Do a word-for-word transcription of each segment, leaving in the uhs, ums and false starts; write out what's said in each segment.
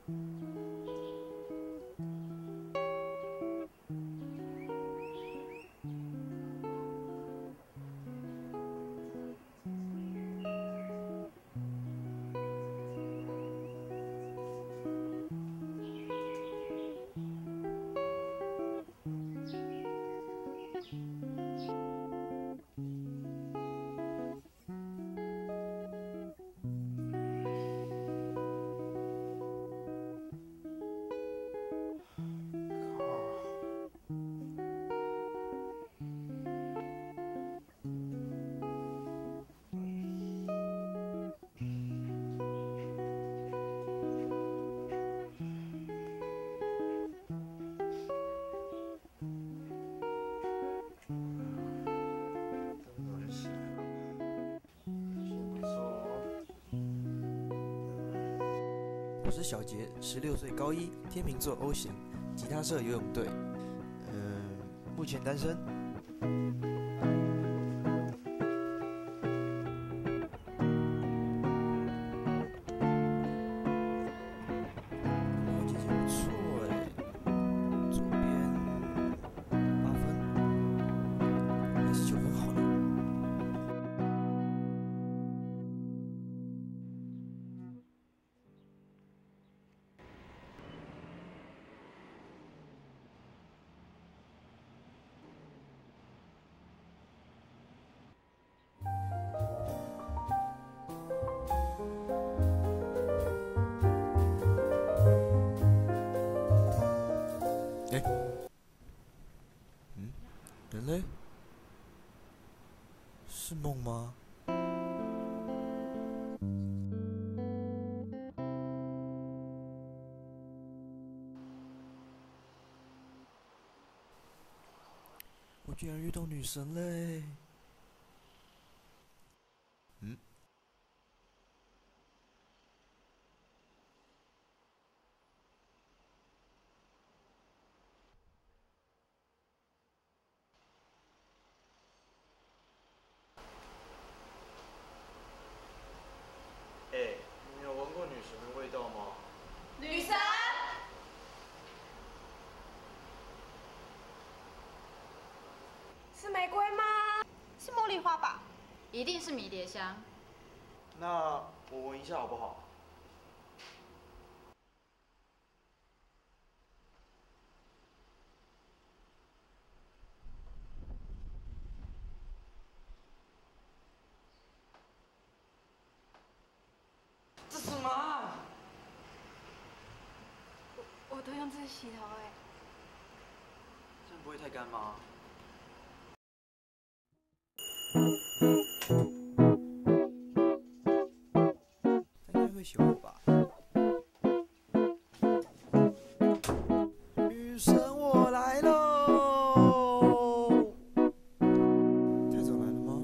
我是小杰，十六岁，高一，天秤座 O 型，吉他社游泳队。嗯，目前单身。我姐姐不错哎，左边八分，还是九分好了。哎，嗯，人类是梦吗？我居然遇到女神嘞！嗯， 哎，你有闻过女神的味道吗？ 女神，是玫瑰吗？是茉莉花吧？ 一定是迷迭香。 那我闻一下好不好？这什么啊？ 我我都用这个洗头哎。 这样不会太干吗？ 他应该会喜欢我吧？女神，我来喽！太早来了吗？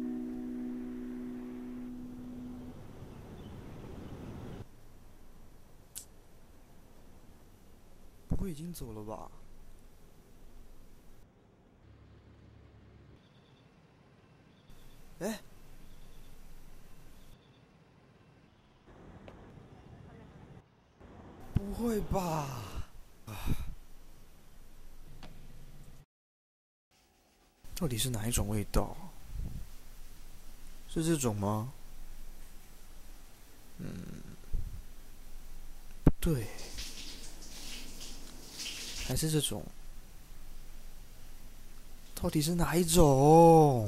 不会已经走了吧？哎，不会吧？到底是哪一种味道？是这种吗？嗯，不对，还是这种？到底是哪一种？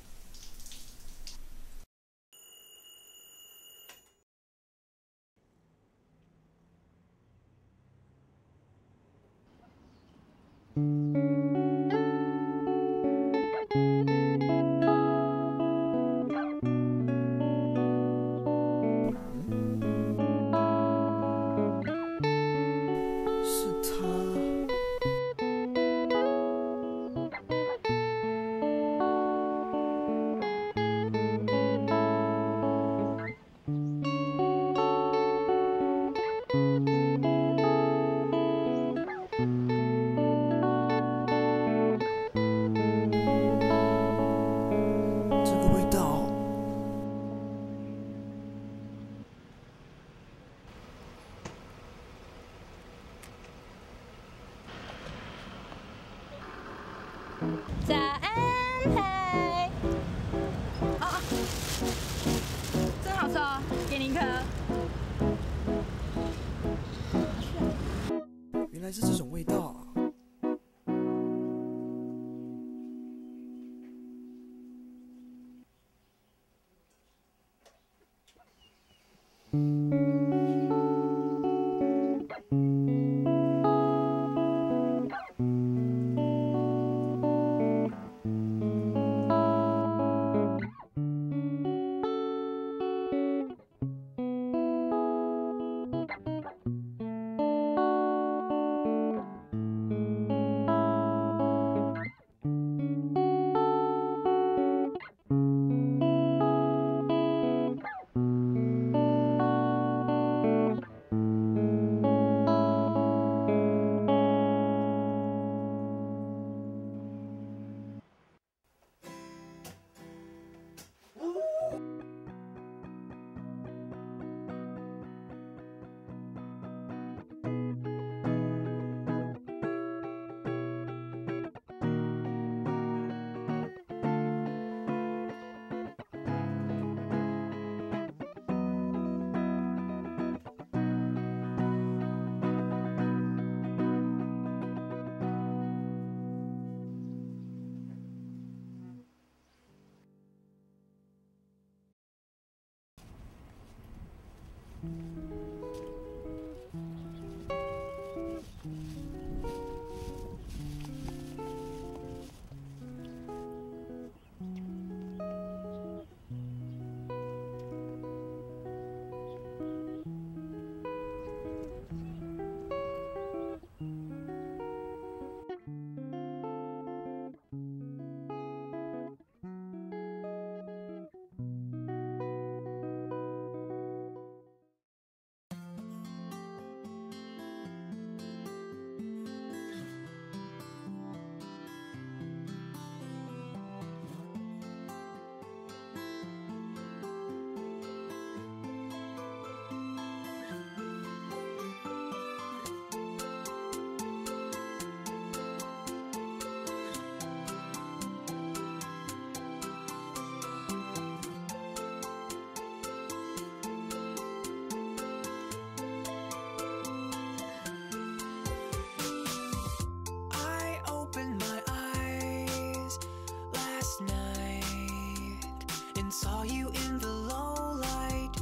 是他。 早安，嗨！ 哦，真好吃哦，给您一颗。 原来是这种味道啊！ Saw you